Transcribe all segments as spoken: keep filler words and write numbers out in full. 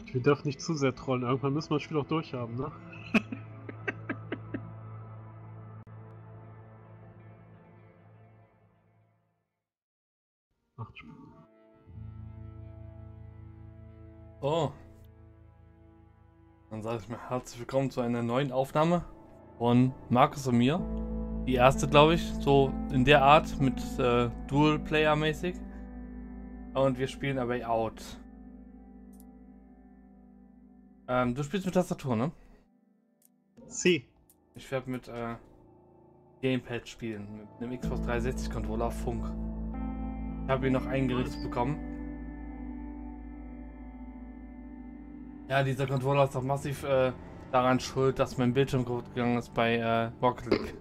Wir dürfen nicht zu sehr trollen, irgendwann müssen wir das Spiel auch durchhaben, ne? Acht Spiele. Oh. Dann sage ich mal herzlich willkommen zu einer neuen Aufnahme von Markus und mir. Die erste, glaube ich, so in der Art mit äh, Dual-Player-mäßig. Und wir spielen A Way Out. Ähm, du spielst mit Tastatur, ne? Sie. Ich werde mit äh, Gamepad spielen, mit einem Xbox dreihundertsechzig Controller auf Funk. Ich habe ihn noch eingerichtet bekommen. Ja, dieser Controller ist doch massiv äh, daran schuld, dass mein Bildschirm kaputt gegangen ist bei äh, Rocket League.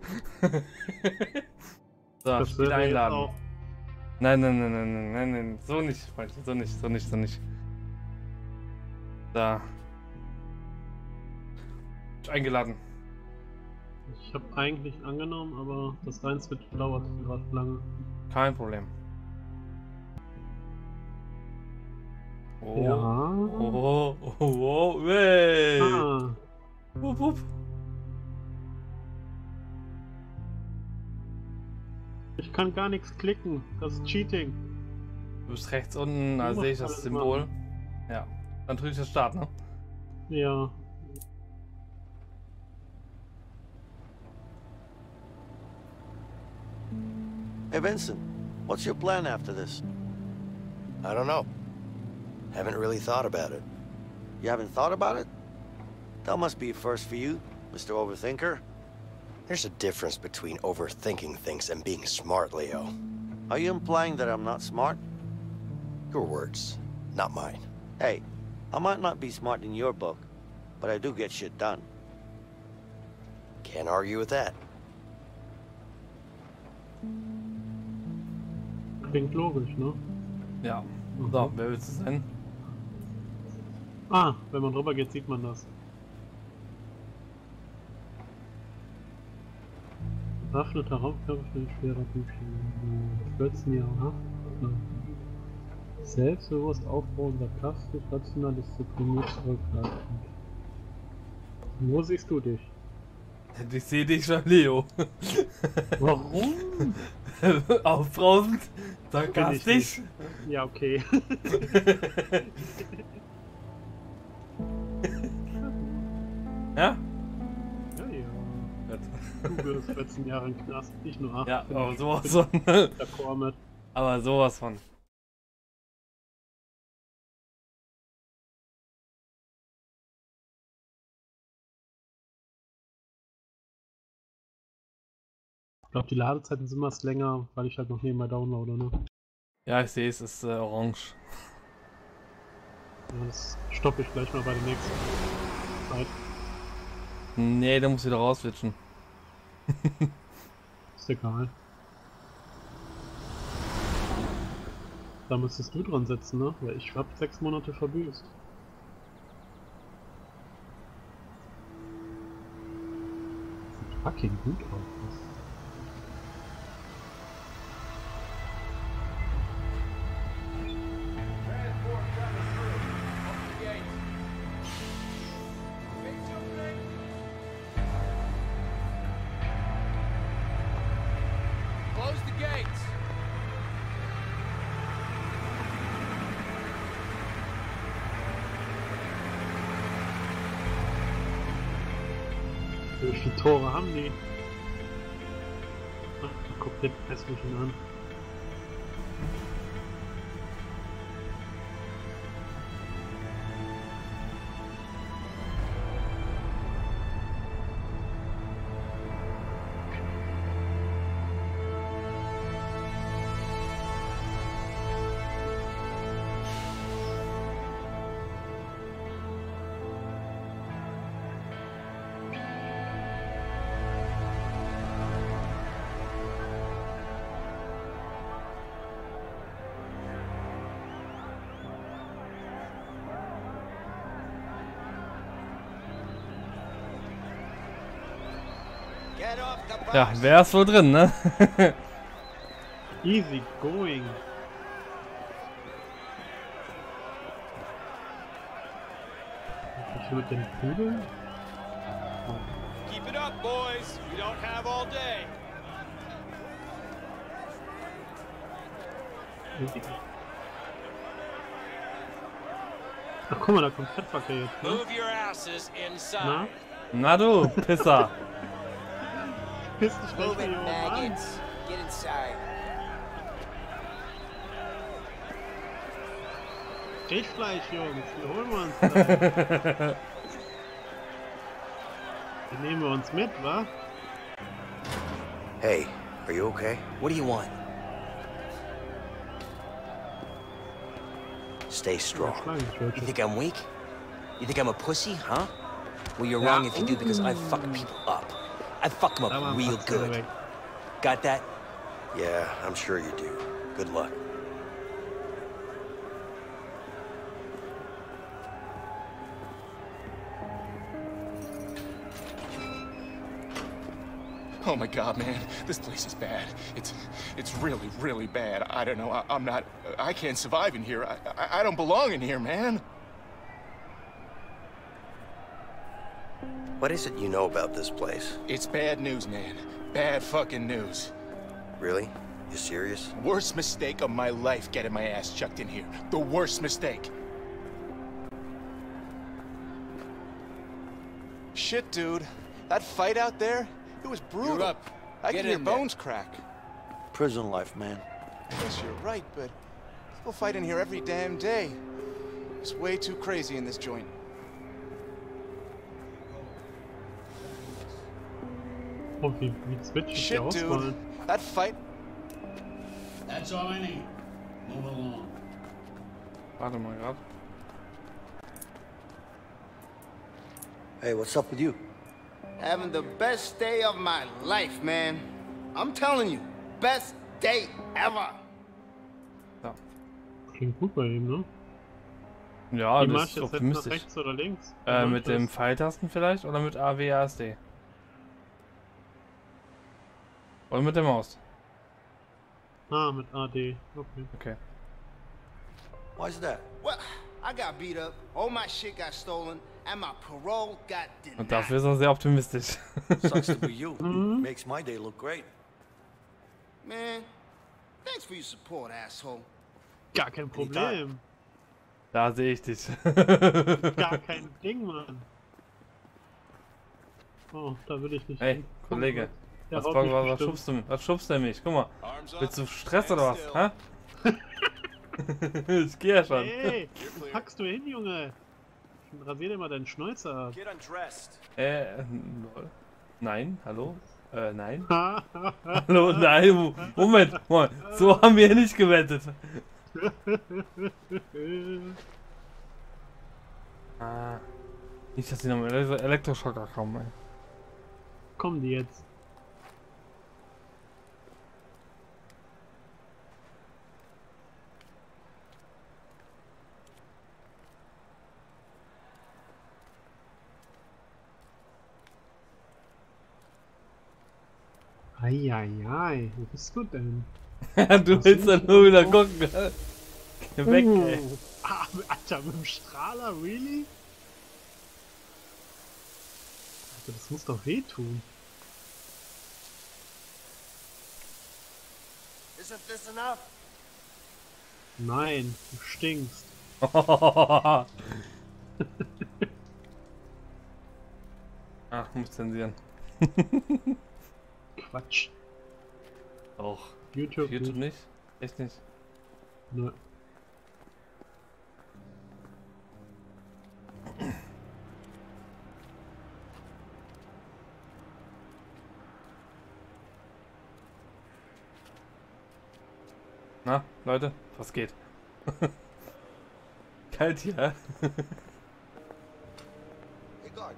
So, Das Spiel wäre jetzt einladen. auch. Nein, nein, nein, nein, nein, nein, nein, so nicht, Freundchen, so nicht, so nicht, so nicht. Da. Ich eingeladen. Ich habe eigentlich angenommen, aber das Reinswitch dauert gerade lange. Kein Problem. Oh, Ja. oh, oh, oh, oh, hey. Ah. Wupp, wupp. Ich kann gar nichts klicken. Das ist Cheating. Du bist rechts unten, da Du sehe ich musst das alles Symbol. machen. Ja, dann drücke ich das Start, ne? Ja. Hey, Vincent, what's your plan after this? I don't know. Haven't really thought about it. You haven't thought about it? That must be a first for you, Mister Overthinker. There's a difference between overthinking things and being smart, Leo. Are you implying that I'm not smart? Your words, not mine. Hey, I might not be smart in your book, but I do get shit done. Can't argue with that. Klingt logisch, ne? Ja. Mhm. So, wer willst du sein? Ah, wenn man drüber geht, sieht man das. Bewaffneter Raumkörper für den schwerer vierzehn Jahre Haft. Selbstbewusst aufbauender Plastik, rational diszipliniert zurückhaltend. Wo siehst du dich? Ich sehe dich schon, Leo. Warum? Aufbrausend, Bin ich sarkastisch. nicht. Ja, okay. Ja? Ja, ja. Gut. Du wirst vierzehn Jahre im Knast, nicht nur acht. Ja, Bin aber ich sowas von. d'accord mit. Aber sowas von. Ich glaube, die Ladezeiten sind meist länger, weil ich halt noch nebenbei downloade, ne? Ja, ich sehe es, ist äh, orange. Ja, das stoppe ich gleich mal bei der nächsten Zeit. Nee, da muss ich wieder rauswitchen. Ist egal. Da müsstest du dran setzen, ne? Weil ich hab sechs Monate verbüßt. Sieht fucking gut aus. Close the gates. Wie viele Tore haben die? Ach, guck den hässlichen an. Get off the bus! Ja, wer ist wohl drin, ne? Easy going. So mit den Kugeln? Keep it up, boys. We don't have all day. Ach guck mal, da kommt Fettverkehr jetzt, ne? Move your asses Na? inside. Na du, Pisser. Piss dich gleich Move mal it, hier oben an. maggots. Get inside. Stechfleisch, Jungs, die holen wir uns da. Die nehmen wir uns mit, wa? Hey, are you okay? What do you want? Stay strong. You think I'm weak? You think I'm a pussy, huh? Well, you're wrong if you do, because I fuck people up. I fuck them up real good. Got that? Yeah, I'm sure you do. Good luck. Oh my God, man, this place is bad. It's, it's really, really bad. I don't know. I, I'm not. I can't survive in here. I, I, I don't belong in here, man. What is it you know about this place? It's bad news, man. Bad fucking news. Really? You serious? Worst mistake of my life getting my ass chucked in here. The worst mistake. Shit, dude. That fight out there, it was brutal. You're up. I Get can hear in there. bones crack. Prison life, man. I guess you're right, but people fight in here every damn day. It's way too crazy in this joint. Oh, wie, wie switch ich die Shit, Auswahl? dude. That fight. That's all I need. Move along. Warte mal grad. Hey, what's up with you? Having the best day of my life, man. I'm telling you, best day ever. Klingt gut bei ihm, ne? Ja, Wie das mach ist ich jetzt jetzt nach optimistisch. rechts oder links? Wie Äh, mach mit ich dem das? Pfeiltasten vielleicht oder mit A W A S D? Oder mit der Maus? Ah, mit A D. Okay. Okay. Why's that? Well, I got beat up, all my shit got stolen, and my parole got denied. Und dafür ist er sehr optimistisch. Sucks to be you. Makes my day look great. Man, thanks for your support, asshole. Gar kein Problem. Da sehe ich dich. Gar kein Ding, Mann. Oh, da will ich nicht. Hey, hin. Kollege. Der Was, haut was, mich was, was bestimmt. schubst du, was schubst du mich? Guck mal. Arms up. Willst du Stress oder was? Stand Hä? Ich gehe ja schon. Hey, wo packst du hin, Junge? Rasier dir mal deinen Schnäuzer ab. Get undressed. Äh, lol. Nein, hallo? Äh, nein. Hallo, nein. Moment, Moment. So haben wir nicht gewettet. Ah. Nicht, dass die noch mit Ele- Elektroschocker kommen, ey. Kommen die jetzt? Eieiei, wo bist du denn? Du willst dann nur wieder gucken. Geh weg, ey. Oh. Ah, Alter, mit dem Strahler, really? Alter, das muss doch wehtun. Isn't this enough? Nein, du stinkst. Ach, muss zensieren. Quatsch. Auch. YouTube, YouTube nicht? Echt nicht? Nö. Na, Leute, was geht? Kalt hier, hä? Hey, guard.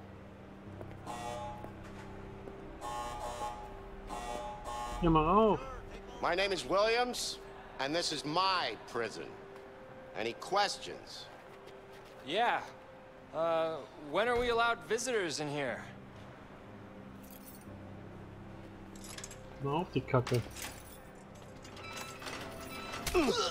Ja, mal rauf. My name is Williams, and this is my prison. Any questions? Yeah. Uh, when are we allowed visitors in here? Mal auf die Kacke.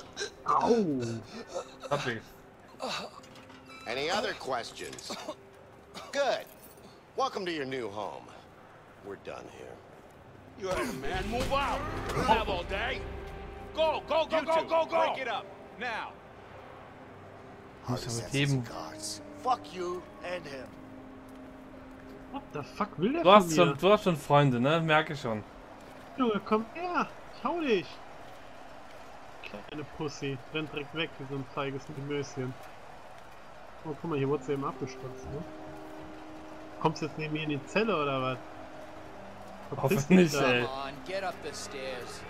Au! Hab ich. Any other questions? Good. Welcome to your new home. We're done here. You heard him, man. Move out. We don't have all day. Go, go, go, go, go, go. Break it up. Now. Muss ja mit jedem. Fuck you and him. What the fuck will der Du hast von schon, mir? du hast schon Freunde, ne? Merke ich schon. Junge, komm her! Ich hau dich! Kleine Pussy. Rennt direkt weg wie so ein feiges Gemöschen. Oh, guck mal, hier wurde sie eben abgestürzt, ne? Kommst du jetzt neben mir in die Zelle oder was? Verpiss dich Hoffentlich, da. ey. Come on, get up the stairs.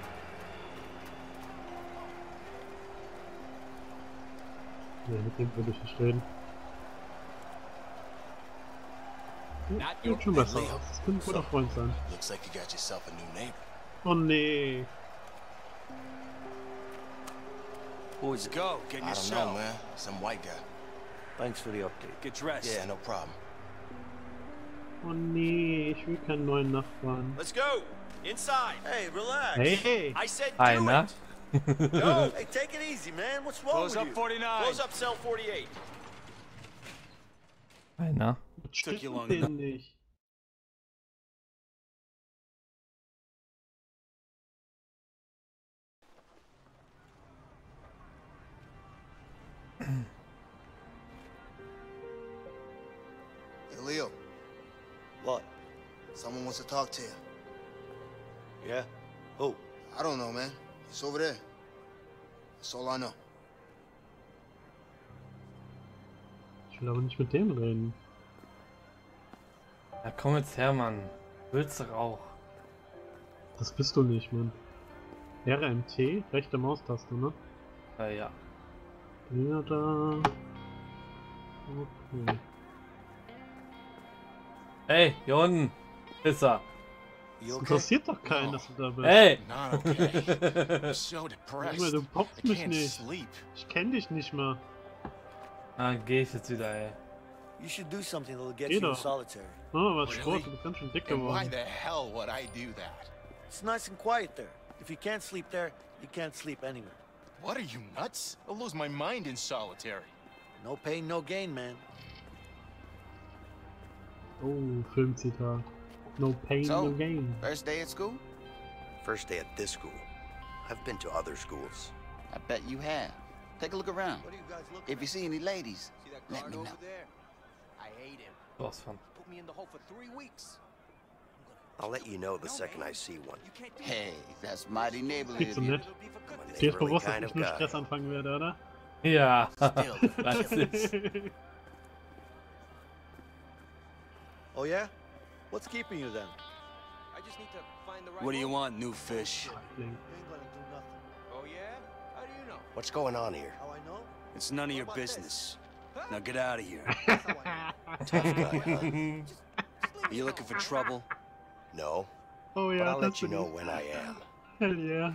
Nee, mit dem würde ich nicht reden. Ja, sieht schon besser aus. Das könnte ein guter Freund sein. Looks like you got yourself a new neighbor. Oh nee. Let's go. Get in I your don't cell. know, man. Some white guy. Thanks for the update. Get dressed. Yeah, no problem. Oh nee, ich will keinen neuen Nachbarn. Let's go. Inside. Hey, relax. Hey, hey! I said Hi, do na? it. No. Hey, take it easy, man. What's wrong Close with up you? forty-nine. Close up cell forty-eight. Einer. Was Took stimmt you mit long denen nicht? Hey, Leo. What? Someone wants to talk to you. Yeah? Who? I don't know, man. It's over there. That's all I know. Ich will aber nicht mit dem reden. Ja, komm jetzt her, Mann. Willst du auch? Das bist du nicht, Mann. R M T, rechte Maustaste, ne? Ja, ja. Ja, da. Okay. Hey, hier unten. Pisser. You Das okay? interessiert doch keinen, dass du da bist. Hey! Not okay. I'm so depressed. Junge, du poppst I mich can't nicht. sleep. Ich kenn dich nicht mal. Ah, geh ich jetzt wieder, ey. You should do something that'll get Geh you in doch. solitary. Oh, was Really? Sport, du bist ganz schön dick And why geworden. the hell would I do that? It's nice and quiet there. If you can't sleep there, you can't sleep anywhere. What are you, nuts? I'll lose my mind in solitary. No pain, no gain, man. Oh, Filmzitat. No pain, So? no gain. First day at school? First day at this school. I've been to other schools. I bet you have. Take a look around. What are you guys looking If you see any ladies, See that let guard me know. over there? I hate him. Sowas von. Put me in the hole for three weeks. I'll let you know the second I see one. You can't do Hey, that's mighty neighborly Viel of zu you. nett. It'll be for I'm a good. Dir ist neighborly bewusst, dass kind ich of nur guy. Stress anfangen werde, oder? Ja, weiß ich. Oh, yeah? What's keeping you then? I just need to find the right What do you room. want, new fish? You ain't gonna do nothing. Oh yeah? How do you know? What's going on here? How I know? It's none of your What about this? business. Now get out of here. That's how I know. Tough guy, huh? Just, just leave Are me you alone. looking for trouble? No, Oh but ja, I'll let das you bin know ich. when I am. Hell yeah.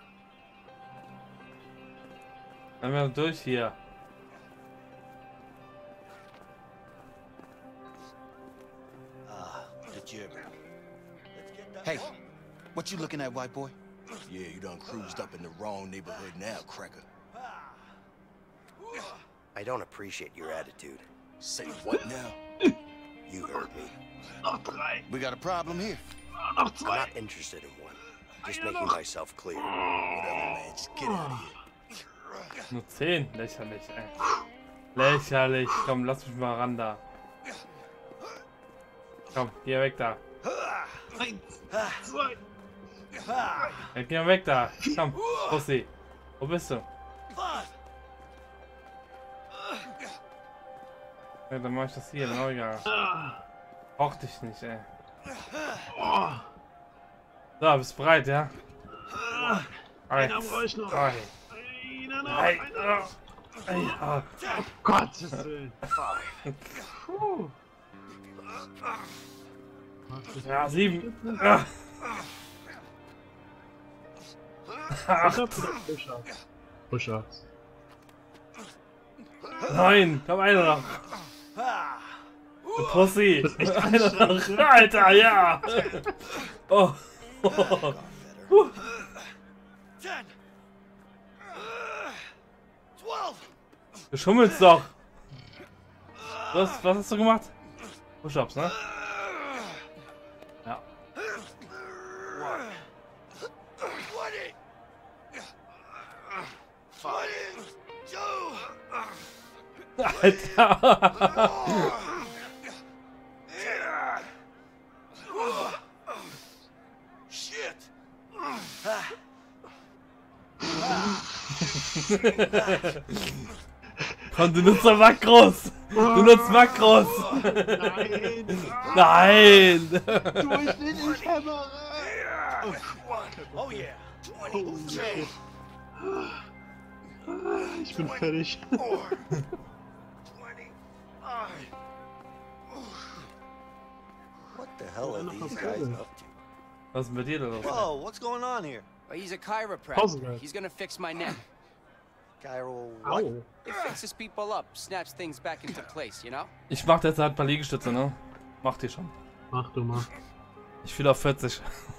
Dann wir durch hier. Ah, the gibber. Let's get that Hey, home. what you looking at, white boy? Yeah, you done cruised up in the wrong neighborhood now, cracker. I don't appreciate your attitude. Say what now? You heard me. Noch drei. We got a problem here. Noch I'm zwei. not interested in one. Just making myself clear. Whatever, man. Just get out of here. Nur zehn. Lächerlich, ey. Lächerlich. Komm, lass mich mal ran da. Komm, geh weg da. Eins, zwei. Ja, geh mal weg da. Komm, Pussy. Wo bist du? Ja, dann mach ich das hier, genau egal. Brauch dich nicht, ey. So, bist bereit, ja? Einer brauche ich noch. Drei. Einer noch. Drei. Einer. Ey, ah. Oh Gottes Willen. Puh. Ja, sieben. Ah. Ich hab wieder Push-Ups. Push-Ups. Neun. Komm, einer noch. Du Pussy. Das ist echt Einer noch. Alter, ja. Oh. Oh. Puh. Ten. Twelve. Du schummelst doch. Was, was hast du gemacht? Push-ups, ne? Ja. Alter! Komm, du nutzt doch Makros! Du nutzt Makros! Nein! Nein! Du ich nicht, ich hämmere! Oh yeah. Oh, shit. Ich bin fertig. What the hell are these guys up to? Was ist mit dir da los? Whoa, what's going on here? Well, he's a chiropractor. He's gonna fix my neck. Gyro what? Au. It fixes people up, snaps things back into place, you know? Ich mach derzeit ein paar Liegestütze, ne? Mach die schon. Mach du mal. Ich will auf vierzig.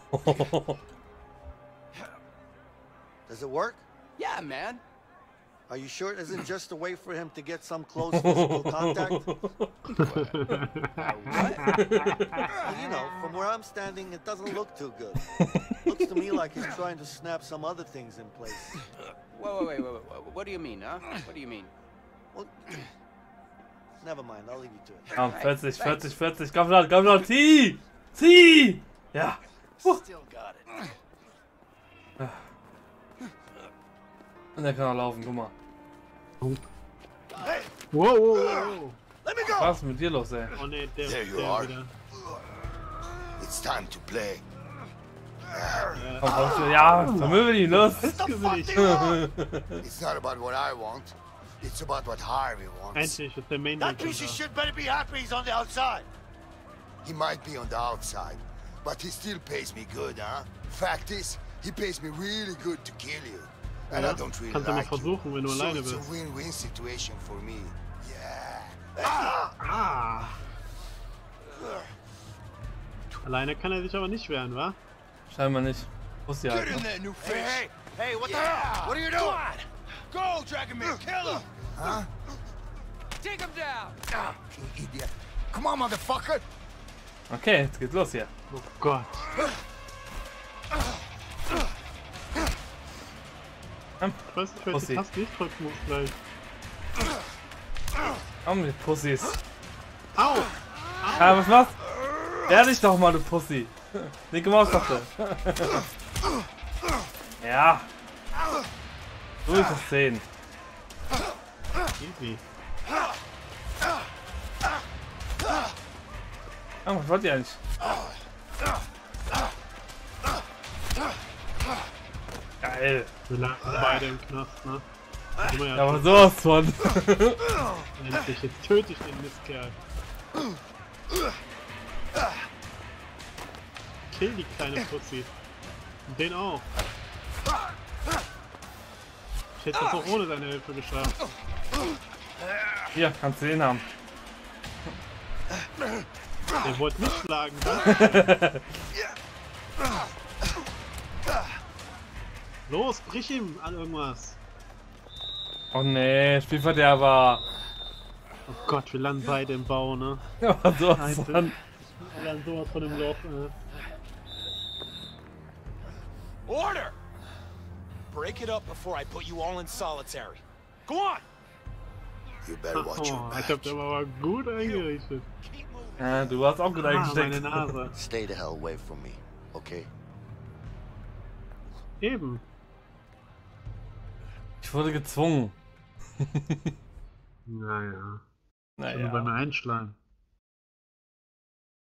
Does it work? Yeah, man. Are you sure it isn't just a way for him to get some close physical contact? You know, from where I'm standing, it doesn't look too good. Looks to me like he's trying to snap some other things in place. Wait, wait, wait, wait, wait. What do you mean, huh? What do you mean? Well, never mind, I'll leave you to it. Komm, vierzig, vierzig, vierzig. Komm schon, komm schon. Zieh! Zieh! Ja. Uh. Still got it. Und der kann auch laufen, guck mal. Wow, wow, wow. Let me go. Was ist mit dir los, ey? Oh ne, der, There you der are. wieder. It's time to play. Komm, komm, ja, vermöbel ihn, los! It's not about what I want. It's about what Harvey wants. Endlich ist der Main That piece of shit better be happy he's on the outside. He might be on the outside, but he still pays me good, huh? Fact is, he pays me really good to kill you. And Ja, I don't really kannst du mal like you. versuchen, wenn du So alleine it's bist. a win-win situation for me. Yeah. Ah! Alleine kann er sich aber nicht wehren, wa? Scheinbar nicht. Pussy halt, Get in ne? there, new Hey, fish. hey, hey, what the Yeah. hell? What are you doing? Go, Dragomir, kill him. Huh? Take him down! You idiot. Come on, motherfucker. Okay, jetzt geht's los hier. Oh Gott. Ich weiß nicht, welche Pussy. Taste ich drücken muss gleich. Komm, die Pussys. Au! Ja, was machst du? Wehr dich doch mal, du Pussy. Linke Maustaste. Ja. Durch das zehn. Easy. Ah, was wollt ihr eigentlich? Geil. Wir landen beide im Knast, ne? Ja, Ja, aber sowas von. endlich, jetzt töte ich den Mistkerl. Kill die kleine Pussy. Und den auch. Ich hätte das auch ohne seine Hilfe geschafft. Hier, kannst du den haben. Der wollte mich schlagen, ne? Los, brich ihm an irgendwas. Oh nee, Spielverderber. Oh Gott, wir landen beide im Bau, ne? Ja, sowas Scheiße. von. Wir landen sowas von dem Loch, äh. Order! Break it up before I put you all in solitary. Go on! You better watch your Oh, ich back. hab den aber gut eingerichtet. Ja, du hast auch gut Ah, meine eingesteckt. Nase. Stay the hell away from me, okay? Eben. Ich wurde gezwungen. Naja. Naja. Schon bei mir einschlagen.